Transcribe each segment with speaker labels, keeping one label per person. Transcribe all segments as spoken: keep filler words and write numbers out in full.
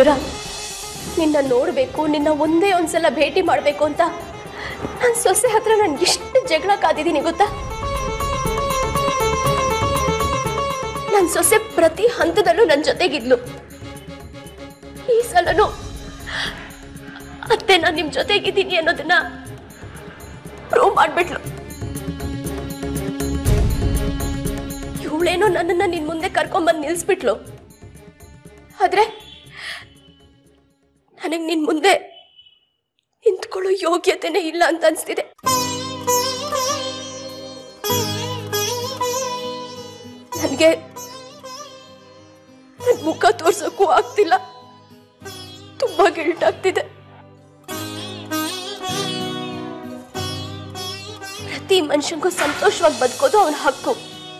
Speaker 1: ಮಧುರ, ನಿನ್ನ ನೋಡಬೇಕು, ನಿನ್ನ ಒಂದೇ ಒಂದ್ಸಲ ಭೇಟಿ ಮಾಡಬೇಕು ಅಂತ ನನ್ನ ಸೊಸೆ ಹತ್ರ ನಾನು ಎಷ್ಟು ಜಗಳ ಕಾದಿದ್ದೀನಿ ಗೊತ್ತಾ? ನನ್ನ ಸೊಸೆ ಪ್ರತಿ ಹಂತದಲ್ಲೂ ನನ್ನ ಜೊತೆಗಿದ್ಲು. ಈ ಸಲನು ಅತ್ತೆ ನಾನು ನಿಮ್ ಜೊತೆಗಿದ್ದೀನಿ ಅನ್ನೋದನ್ನ ಪ್ರೂವ್ ಮಾಡ್ಬಿಟ್ಲು. ಇವಳೇನೋ ನನ್ನನ್ನ ನಿನ್ ಮುಂದೆ ಕರ್ಕೊಂಡ್ಬಂದು ನಿಲ್ಸ್ಬಿಟ್ಲು. ಆದ್ರೆ ನನಗೆ ನಿನ್ ಮುಂದೆ ನಿಂತ್ಕೊಳ್ಳೋ ಯೋಗ್ಯತೆನೇ ಇಲ್ಲ ಅಂತ ಅನ್ಸ್ತಿದೆ. ನನಗೆ ನನ್ನ ಮುಖ ತೋರ್ಸೋಕ್ಕೂ ಆಗ್ತಿಲ್ಲ. ತುಂಬಾ ಗಿಲ್ಟ್ ಆಗ್ತಿದೆ. ಪ್ರತಿ ಮನುಷ್ಯನಿಗೂ ಸಂತೋಷವಾಗಿ ಬದುಕೋದು ಅವನ ಹಕ್ಕು.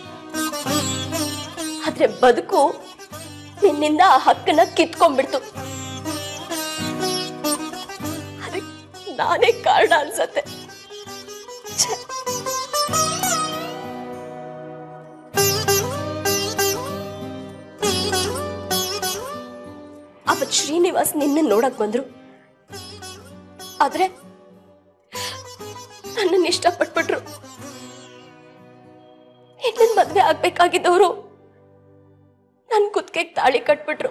Speaker 1: ಆದ್ರೆ ಬದುಕು ನಿನ್ನಿಂದ ಆ ಹಕ್ಕನ್ನ ಕಿತ್ಕೊಂಡ್ಬಿಡ್ತು. ಅದಕ್ಕೆ ನಾನೇ ಕಾರಣ ಅನ್ಸತ್ತೆ. ಅವತ್ ಶ್ರೀನಿವಾಸ್ ನಿನ್ನ ನೋಡಕ್ ಬಂದ್ರು. ಆದ್ರೆ ನನ್ನನ್ನು ಇಷ್ಟಪಟ್ಬಿಟ್ರು. ನಿನ್ನ ಮದ್ವೆ ಆಗ್ಬೇಕಾಗಿದ್ದವರು ನನ್ ಕುತ್ತಿಗೆಗೆ ತಾಳಿ ಕಟ್ಬಿಟ್ರು.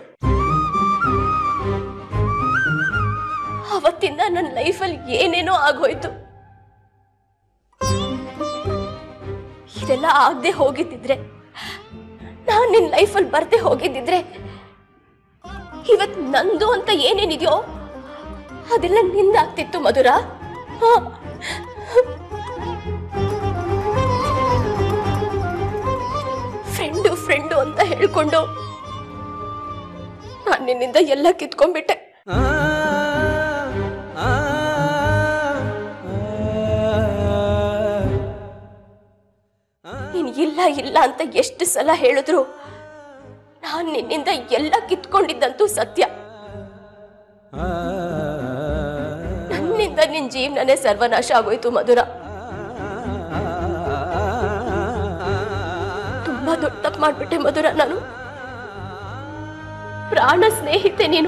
Speaker 1: ಅವತ್ತಿಂದ ನನ್ನ ಲೈಫಲ್ಲಿ ಏನೇನೋ ಆಗೋಯ್ತು. ಇದೆಲ್ಲ ಆಗದೆ ಹೋಗಿದ್ದಿದ್ರೆ, ನಾನ್ ನಿನ್ ಲೈಫಲ್ಲಿ ಬರ್ದೆ ಹೋಗಿದ್ದಿದ್ರೆ, ಇವತ್ ನಂದು ಅಂತ ಏನೇನಿದೆಯೋ ಅದೆಲ್ಲ ನಿಂದಾಗ್ತಿತ್ತು ಮಧುರ. ಹಾ, ಫ್ರೆಂಡು ಫ್ರೆಂಡು ಅಂತ ಹೇಳ್ಕೊಂಡು ನಾನು ನಿನ್ನಿಂದ ಎಲ್ಲ ಕಿತ್ಕೊಂಡ್ಬಿಟ್ಟೆ. ನೀನ್ ಇಲ್ಲ ಇಲ್ಲ ಅಂತ ಎಷ್ಟು ಸಲ ಹೇಳಿದ್ರು ನಾನ್ ನಿನ್ನಿಂದ ಎಲ್ಲ ಕಿತ್ಕೊಂಡಿದ್ದಂತೂ ಸತ್ಯ. ನನ್ನಿಂದ ನಿನ್ ಜೀವನನೇ ಸರ್ವನಾಶ ಆಗೋಯ್ತು ಮಧುರ. ತುಂಬಾ ದೊಡ್ಡ ತಪ್ಪು ಮಾಡ್ಬಿಟ್ಟೆ ಮಧುರ. ನಾನು ಪ್ರಾಣ ಸ್ನೇಹಿತೆ ನೀನು.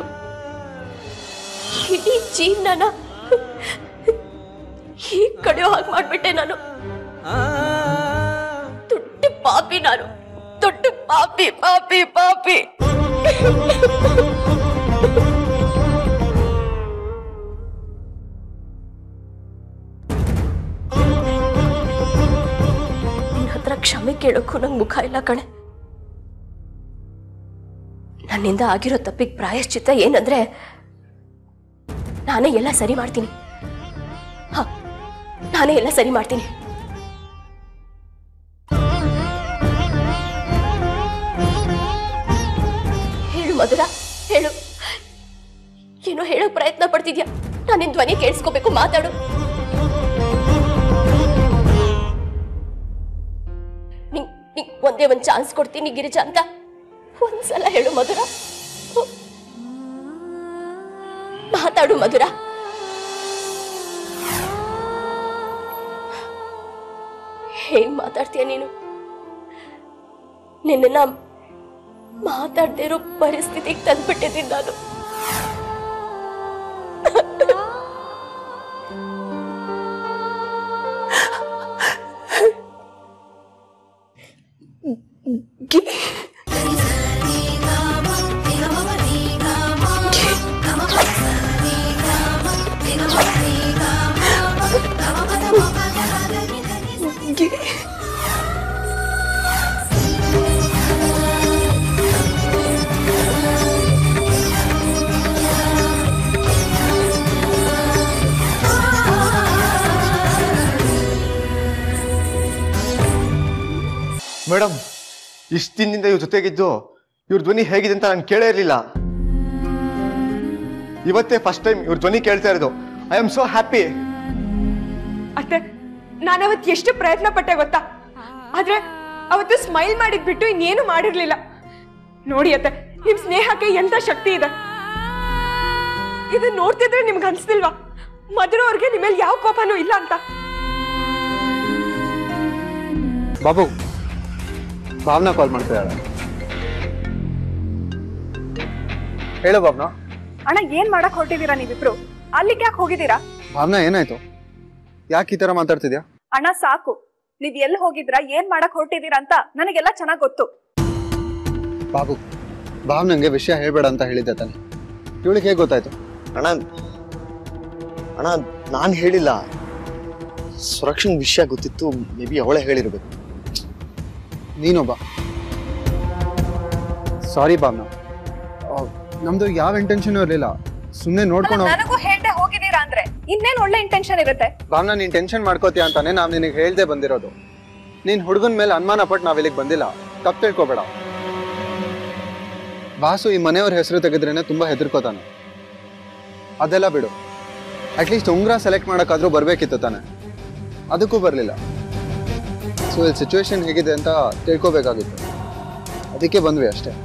Speaker 1: ಇಡೀ ಜೀವನನ ಹೀಗ್ ಕಡಿಯೋ ಹಾಗೆ ಮಾಡ್ಬಿಟ್ಟೆ ನಾನು. ದೊಡ್ಡ ಪಾಪಿ ನಾನು, ದೊಡ್ಡ ಪಾಪಿ ಪಾಪಿ ಪಾಪಿ. ನಿನ್ನ ಹತ್ರ ಕ್ಷಮೆ ಕೇಳೋಕ್ಕೂ ನಂಗೆ ಮುಖ ಇಲ್ಲ ಕಣೆ. ನನ್ನಿಂದ ಆಗಿರೋ ತಪ್ಪಿಗೆ ಪ್ರಾಯಶ್ಚಿತ್ತ ಏನಂದ್ರೆ ನಾನೇ ಎಲ್ಲ ಸರಿ ಮಾಡ್ತೀನಿ. ಹ, ನಾನೇ ಎಲ್ಲ ಸರಿ ಮಾಡ್ತೀನಿ. ಹೇಳು ಮಧುರ, ಹೇಳು. ಏನೋ ಹೇಳೋಕ್ ಪ್ರಯತ್ನ ಪಡ್ತಿದ್ಯಾ? ನಾನು ನಿನ್ ಧ್ವನಿ ಕೇಳಿಸ್ಕೋಬೇಕು, ಮಾತಾಡು. ನಿಂಗ್ ನಿಂಗ್ ಒಂದೇ ಒಂದ್ ಚಾನ್ಸ್ ಕೊಡ್ತೀನಿ ಗಿರಿಜಾ ಅಂತ ಒಂದ್ಸಲ ಹೇಳು ಮಧುರ. ಮಾತಾಡು ಮಧುರ. ಹೇಗ್ ಮಾತಾಡ್ತೀಯ ನೀನು? ನಿನ್ನ ಮಾತಾಡದೇ ಇರೋ ಪರಿಸ್ಥಿತಿಗೆ ತಂದ್ಬಿಟ್ಟಿದ್ದೀನಿ ನಾನು.
Speaker 2: ಮೇಡಮ್, ಇಷ್ಟು ದಿನದಿಂದ ಇವ್ರ ಜೊತೆಗಿದ್ದು ಇವ್ರ ಧ್ವನಿ ಹೇಗಿದೆ ಅಂತ ನಾನು ಕೇಳೇ ಇರಲಿಲ್ಲ. ಇವತ್ತೇ ಫಸ್ಟ್ ಟೈಮ್ ಇವ್ರ ಧ್ವನಿ ಕೇಳ್ತಾ ಇರೋದು. I am so happy.
Speaker 3: ಅತ್ತೆ, ನಾನು ಅವತ್ತು ಎಷ್ಟು ಪ್ರಯತ್ನ ಪಟ್ಟೆ ಗೊತ್ತಾ? ಆದ್ರೆ ಅವತ್ತು ಸ್ಮೈಲ್ ಮಾಡಿದ್ ಬಿಟ್ಟು ಇನ್ನೇನು ಮಾಡಿರ್ಲಿಲ್ಲ. ನೋಡಿ ಅತ್ತೆ, ನಿಮ್ ಸ್ನೇಹಕ್ಕೆ ಎಂತ ಶಕ್ತಿ ಇದೆ. ಇದು ನೋಡ್ತಿದ್ರೆ ನಿಮ್ಗೆ ಅನ್ಸ್ತಿಲ್ವಾ ಮಧುರ ಅವ್ರಿಗೆ ನಿಮ್ಮಲ್ಲಿ ಯಾವ ಕೋಪನೂ ಇಲ್ಲ ಅಂತ?
Speaker 4: ಬಾಬು, ಭಾವನಾ ಕಾಲ್ ಮಾಡ್ತಿದ್ದಾಳೆ. ಹೇಳು ಭಾವನಾ.
Speaker 3: ಅಣ್ಣ ಏನ್ ಮಾಡಕ್ ಹೊರಟಿದ್ದೀರಾ ನೀವಿಬ್ರು? ಅಲ್ಲಿಗೆ ಯಾಕೆ ಹೋಗಿದ್ದೀರಾ?
Speaker 5: ಭಾವನಾ ಏನಾಯ್ತು? ಯಾಕೆ ಈ ತರ ಮಾತಾಡ್ತಿದ್ಯಾ?
Speaker 3: ಅಣ್ಣ ಸಾಕು, ನೀವ್ ಎಲ್ಲಿ ಹೋಗಿದ್ರಾ, ಏನ್ ಮಾಡಕ್ ಹೊರಟಿದ್ದೀರಾ ಅಂತ ನನಗೆಲ್ಲ ಚೆನ್ನಾಗ್ ಗೊತ್ತು.
Speaker 5: ಬಾಬು, ಭಾವನಂಗೆ ವಿಷಯ ಹೇಳ್ಬೇಡ ಅಂತ ಹೇಳಿದ್ದೆ ತಾನೆ. ಇವಳಿಗೆ ಹೇಗೆ ಗೊತ್ತಾಯ್ತು?
Speaker 2: ಅಣ್ಣ ಅಣ್ಣ ನಾನು ಹೇಳಿಲ್ಲ, ಸುರಕ್ಷನ್ ವಿಷಯ ಗೊತ್ತಿತ್ತು, ಮೇ ಬಿ ಅವಳೇ ಹೇಳಿರ್ಬೇಕು.
Speaker 5: ನೀನೊಬ್ಬ. ಸಾರಿ ಭಾವನಾ, ನಮ್ದು ಯಾವ ಇಂಟೆನ್ಷನ್ ಇರಲಿಲ್ಲ, ಸುಮ್ಮನೆ ನೋಡ್ಕೊಂಡು.
Speaker 3: ನನಗೂ ಹೇಳ್ದೆ ಹೋಗಿದ್ದೀರಾ ಅಂದ್ರೆ ಇನ್ನೇನ್ ಒಳ್ಳೆ ಇಂಟೆನ್ಷನ್ ಇರುತ್ತೆ.
Speaker 5: ಭಾವನಾ, ನೀನ್ ಟೆನ್ಷನ್ ಮಾಡ್ಕೋತೀಯ ಅಂತಾನೆ ನಾವ್ ನಿನಗೆ ಹೇಳ್ದೆ ಬಂದಿರೋದು. ನೀನ್ ಹುಡುಗನ ಮೇಲೆ ಅನುಮಾನ ಪಟ್ಟು ನಾವ್ ಇಲ್ಲಿಗೆ ಬಂದಿಲ್ಲ, ತಪ್ಪು ತಿಳ್ಕೊಬೇಡ. ವಾಸು ಈ ಮನೆಯವ್ರ ಹೆಸರು ತೆಗೆದ್ರೇನೆ ತುಂಬಾ ಹೆದರ್ಕೋತಾನೆ. ಅದೆಲ್ಲ ಬಿಡು, ಅಟ್ಲೀಸ್ಟ್ ಉಂಗ್ರ ಸೆಲೆಕ್ಟ್ ಮಾಡಕ್ಕಾದ್ರೂ ಬರ್ಬೇಕಿತ್ತು ತಾನೆ, ಅದಕ್ಕೂ ಬರ್ಲಿಲ್ಲ. ಸೊ ಇಲ್ಲಿ ಸಿಚುವೇಶನ್ ಹೇಗಿದೆ ಅಂತ ತಿಳ್ಕೊಬೇಕಾಗಿತ್ತು, ಅದಕ್ಕೆ ಬಂದ್ವಿ ಅಷ್ಟೇ.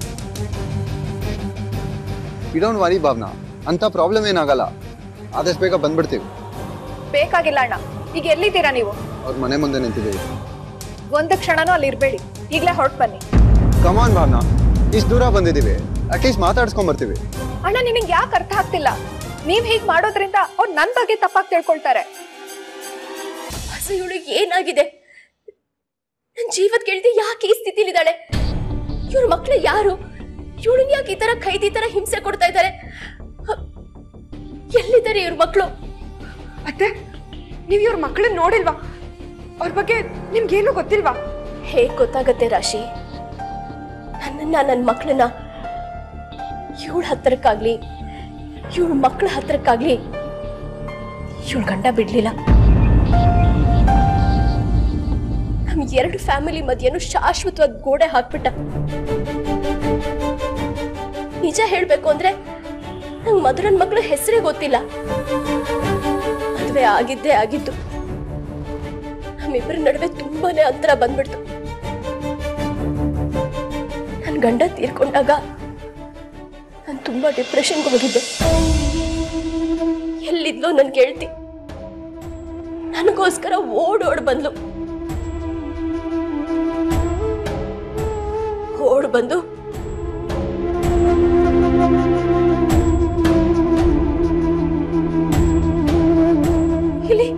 Speaker 5: ಯು ಡೋಂಟ್ ವರಿ ಭಾವನಾ, ಅಂತ ಪ್ರಾಬ್ಲಮ್ ಏನಾಗಲ್ಲ, ಆದಷ್ಟು ಬೇಗ ಬಂದ್ಬಿಡ್ತೀವಿ.
Speaker 3: ಬೇಕಾಗಿಲ್ಲ ಅಣ್ಣ, ಈಗ ಎಲ್ಲಿದ್ದೀರಾ ನೀವು?
Speaker 5: ಅವ್ರ ಮನೆ ಮುಂದೆ ನಿಂತಿದ್ದೀವಿ.
Speaker 3: ಒಂದು ಕ್ಷಣನೂ ಅಲ್ಲಿ ಇರ್ಬೇಡಿ, ಈಗ್ಲೇ ಹೊರಟ್ ಬನ್ನಿ.
Speaker 5: ಕಮಾನ್ ಭಾವನಾ, ಇಷ್ಟು ದೂರ ಬಂದಿದ್ದೀವಿ, ಅಟ್ಲೀಸ್ಟ್ ಮಾತಾಡ್ಸ್ಕೊಂಡ್ ಬರ್ತೀವಿ.
Speaker 3: ಅಣ್ಣ ನಿನಗೆ ಯಾಕೆ ಅರ್ಥ ಆಗ್ತಿಲ್ಲ? ನೀವ್ ಹೀಗ್ ಮಾಡೋದ್ರಿಂದ ಅವ್ರು ನನ್ ಬಗ್ಗೆ ತಪ್ಪಾಗಿ ತಿಳ್ಕೊಳ್ತಾರೆ.
Speaker 1: ಅಸು ಇವಳಿಗೆ ಏನಾಗಿದೆ? ನನ್ ಜೀವದ ಕೇಳಿದೆ ಯಾಕೆ ಈ ಸ್ಥಿತಿಲಿದ್ದಾಳೆ? ಇವ್ರ ಮಕ್ಳು ಯಾರು? ಇವಳನ್ನ ಯಾಕೆ ಈ ತರ ಖೈದಿ ತರ ಹಿಂಸೆ ಕೊಡ್ತಾ ಇದ್ದಾರೆ? ಎಲ್ಲಿದ್ದಾರೆ ಇವ್ರ ಮಕ್ಳು?
Speaker 3: ಅತ್ತೆ, ನೀವ್ ಇವ್ರ ಮಕ್ಳನ್ನ ನೋಡಿಲ್ವಾ? ಅವ್ರ ಬಗ್ಗೆ ನಿಮ್ಗೇನು ಗೊತ್ತಿಲ್ವಾ?
Speaker 1: ಹೇಗ್ ಗೊತ್ತಾಗತ್ತೆ ರಾಶಿ? ನನ್ನನ್ನ ನನ್ನ ಮಕ್ಳನ್ನ ಇವಳ ಹತ್ರಕ್ಕಾಗ್ಲಿ ಇವಳ ಮಕ್ಳ ಹತ್ರಕ್ಕಾಗ್ಲಿ ಇವಳ ಗಂಡ ಬಿಡ್ಲಿಲ್ಲ. ನಮ್ ಎರಡು ಫ್ಯಾಮಿಲಿ ಮಧ್ಯೆನೂ ಶಾಶ್ವತವಾದ ಗೋಡೆ ಹಾಕ್ಬಿಟ್ಟ. ನಿಜ ಹೇಳ್ಬೇಕು ಅಂದ್ರೆ ನಂಗ್ ಮಧುರನ್ ಮಕ್ಳು ಹೆಸರೇ ಗೊತ್ತಿಲ್ಲ. ಮದ್ವೆ ಆಗಿದ್ದೇ ಆಗಿದ್ದು. ನಮ್ಮಿಬ್ಬರ ನಡುವೆ ತುಂಬಾನೇ ಅಂತರ ಬಂದ್ಬಿಡ್ತು. ನನ್ ಗಂಡ ತೀರ್ಕೊಂಡಾಗ ನಾನು ತುಂಬಾ ಡಿಪ್ರೆಷನ್ಗೆ ಹೋಗಿದ್ದೆ. ಎಲ್ಲಿದ್ಲೋ ನನ್ ಗೆಳತಿ ನನಗೋಸ್ಕರ ಓಡೋಡ್ ಬಂದ್ಲು. ಓಡ್ ಬಂದು ಇಲ್ಲಿ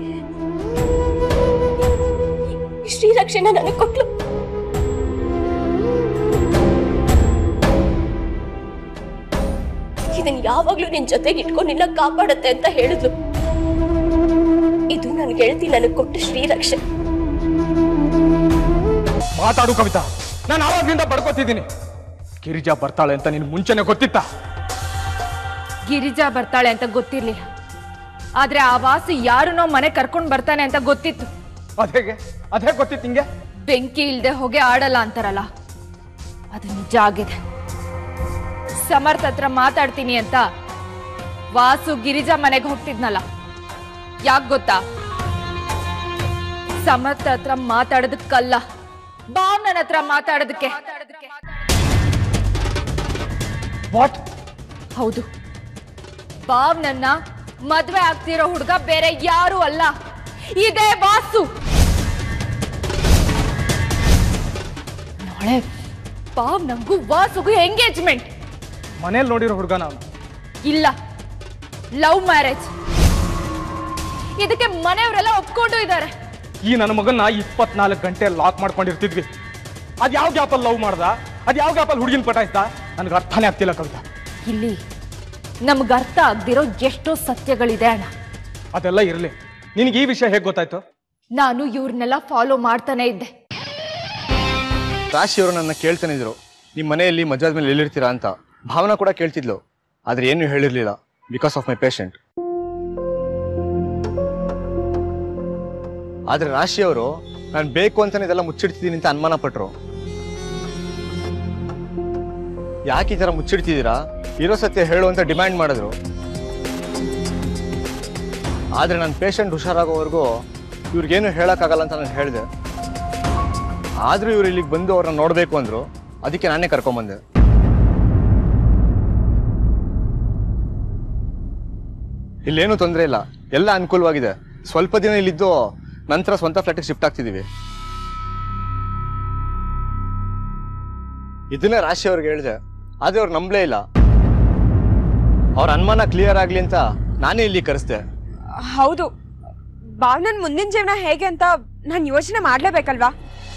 Speaker 1: ಶ್ರೀರಕ್ಷೆನ ನನಗೆ ಕೊಟ್ಲು. ಇದನ್ ಯಾವಾಗ್ಲೂ ನಿನ್ ಜೊತೆಗೆ ಇಟ್ಕೊಂಡು ನಿನ್ನ ಕಾಪಾಡತ್ತೆ ಅಂತ ಹೇಳಿದ್ಲು. ಇದು ನನ್ ಗೆಳತಿ ನನಗೆ ಕೊಟ್ಟ ಶ್ರೀರಕ್ಷೆ.
Speaker 4: ಮಾತಾಡು ಕವಿತಾ, ನಾನು ಆವಾಗ್ಲಿಂದ ಬಡ್ಕೋತಿದ್ದೀನಿ. ಗಿರಿಜಾ ಬರ್ತಾಳೆ ಅಂತ ನಿನ್ ಮುಂಚೆನೆ ಗೊತ್ತಿತ್ತ?
Speaker 6: ಗಿರಿಜಾ ಬರ್ತಾಳೆ ಅಂತ ಗೊತ್ತಿರ್ಲಿಲ್ಲ, ಆದ್ರೆ ಆ ವಾಸು ಯಾರನ್ನೋ ಮನೆ ಕರ್ಕೊಂಡ್ ಬರ್ತಾನೆ ಅಂತ ಗೊತ್ತಿತ್ತು.
Speaker 4: ಅದೇಗೆ ಅದೇ ಗೊತ್ತಿತ್ತು ನಿಂಗೆ?
Speaker 6: ಬೆಂಕಿ ಇಲ್ದೆ ಹೊಗೆ ಆಡಲ್ಲ ಅಂತಾರಲ್ಲ, ಅದು ನಿಜ ಆಗಿದೆ. ಸಮರ್ಥ ಹತ್ರ ಮಾತಾಡ್ತೀನಿ ಅಂತ ವಾಸು ಗಿರಿಜಾ ಮನೆಗೆ ಹೋಗ್ತಿದ್ನಲ್ಲ, ಯಾಕೆ ಗೊತ್ತಾ? ಸಮರ್ಥ ಹತ್ರ ಮಾತಾಡೋದಕ್ಕಲ್ಲ, ಭಾವನನ ಹತ್ರ ಮಾತಾಡೋದಕ್ಕೆ.
Speaker 4: ವಾಟ್?
Speaker 6: ಹೌದು, ಭಾವನನ್ನ ಮದ್ವೆ ಆಗ್ತಿರೋ ಹುಡುಗ ಬೇರೆ ಯಾರು ಅಲ್ಲ, ಇದೇ ವಾಸು. ನಾಳೆ ಭಾವನಂಗೂ ವಾಸುಗೂ ಎಂಗೇಜ್ಮೆಂಟ್.
Speaker 4: ಮನೇಲಿ ನೋಡಿರೋ ಹುಡುಗ ನಾವು?
Speaker 6: ಇಲ್ಲ, ಲವ್ ಮ್ಯಾರೇಜ್. ಇದಕ್ಕೆ ಮನೆಯವರೆಲ್ಲ ಒಪ್ಕೊಂಡು ಇದ್ದಾರೆ.
Speaker 4: ಈ ನನ್ನ ಮಗನ್ನ ಇಪ್ಪತ್ನಾಲ್ಕು ಗಂಟೆ ಲಾಕ್ ಮಾಡ್ಕೊಂಡಿರ್ತಿದ್ವಿ. ಅದ್ ಯಾವ ಗ್ಯಾಪಲ್ಲಿ ಲವ್ ಮಾಡ್ದ, ಅದ್ ಯಾವ ಗ್ಯಾಪಲ್ಲಿ ಹುಡುಗಿನ ಪಟಾಯಿಸ್ದ, ನನಗೆ ಅರ್ಥನೇ ಆಗ್ತಿಲ್ಲ ಕವಿತಾ.
Speaker 6: ಇಲ್ಲಿ ನಮ್ಗೆ ಅರ್ಥ ಆಗ್ದಿರೋ ಎಷ್ಟೋ ಸತ್ಯಗಳಿದೆ ಅಣ್ಣ.
Speaker 4: ಅದೆಲ್ಲ ಇರಲಿ, ನಿನಗೆ ಈ ವಿಷಯ ಹೇಗೆ ಗೊತ್ತಾಯ್ತು?
Speaker 6: ನಾನು ಇವ್ರನ್ನೆಲ್ಲ ಫಾಲೋ ಮಾಡ್ತಾನೆ ಇದ್ದೆ.
Speaker 2: ರಾಶಿ ಅವರು ನನ್ನ ಕೇಳ್ತಾನೆ ಇದ್ರು, ನಿಮ್ಮ ಮನೆಯಲ್ಲಿ ಮಜಾದ ಮೇಲೆ ಎಲ್ಲಿರ್ತೀರಾ ಅಂತ. ಭಾವನಾ ಕೂಡ ಕೇಳ್ತಿದ್ಲು, ಆದ್ರೆ ಏನು ಹೇಳಿರ್ಲಿಲ್ಲ, ಬಿಕಾಸ್ ಆಫ್ ಮೈ ಪೇಷಂಟ್. ಆದ್ರೆ ರಾಶಿ ಅವರು ನಾನು ಬೇಕು ಅಂತಾನೆ ಇದೆಲ್ಲ ಮುಚ್ಚಿಡ್ತಿದ್ದೀನಿ ಅಂತ ಅನುಮಾನ ಪಟ್ರು. ಯಾಕೆ ಈ ತರ ಮುಚ್ಚಿಡ್ತಿದ್ದೀರಾ, ಇರೋ ಸತ್ಯ ಹೇಳು ಅಂತ ಡಿಮ್ಯಾಂಡ್ ಮಾಡಿದ್ರು. ಆದ್ರೆ ನನ್ನ ಪೇಷಂಟ್ ಹುಷಾರಾಗೋವರೆಗೂ ಇವ್ರಿಗೇನು ಹೇಳಕ್ಕಾಗಲ್ಲ ಅಂತ ನಾನು ಹೇಳಿದೆ. ಆದ್ರೂ ಇವ್ರು ಇಲ್ಲಿಗೆ ಬಂದು ಅವ್ರನ್ನ ನೋಡ್ಬೇಕು ಅಂದ್ರು, ಅದಕ್ಕೆ ನಾನೇ ಕರ್ಕೊಂಬಂದೆ. ಇಲ್ಲೇನು ತೊಂದರೆ ಇಲ್ಲ, ಎಲ್ಲ ಅನುಕೂಲವಾಗಿದೆ. ಸ್ವಲ್ಪ ದಿನ ಇಲ್ಲಿದ್ದು ನಂತರ ಸ್ವಂತ ಫ್ಲಾಟಿಗೆ ಶಿಫ್ಟ್ ಆಗ್ತಿದೀವಿ. ಇದನ್ನ ರಾಶಿ ಅವ್ರಿಗೆ ಹೇಳಿದೆ, ಆದ್ರೆ ಅವ್ರು ನಂಬಲೇ ಇಲ್ಲ. ಅವ್ರ ಅನುಮಾನ ಕ್ಲಿಯರ್ ಆಗಲಿ ಅಂತ ನಾನೇ ಇಲ್ಲಿ ಕರೆಸ್ದೆ.
Speaker 3: ಹೌದು, ಭಾವನನ್ ಮುಂದಿನ ಜೀವನ ಹೇಗೆ ಅಂತ ನಾನು ಯೋಚನೆ ಮಾಡ್ಲೇಬೇಕಲ್ವಾ?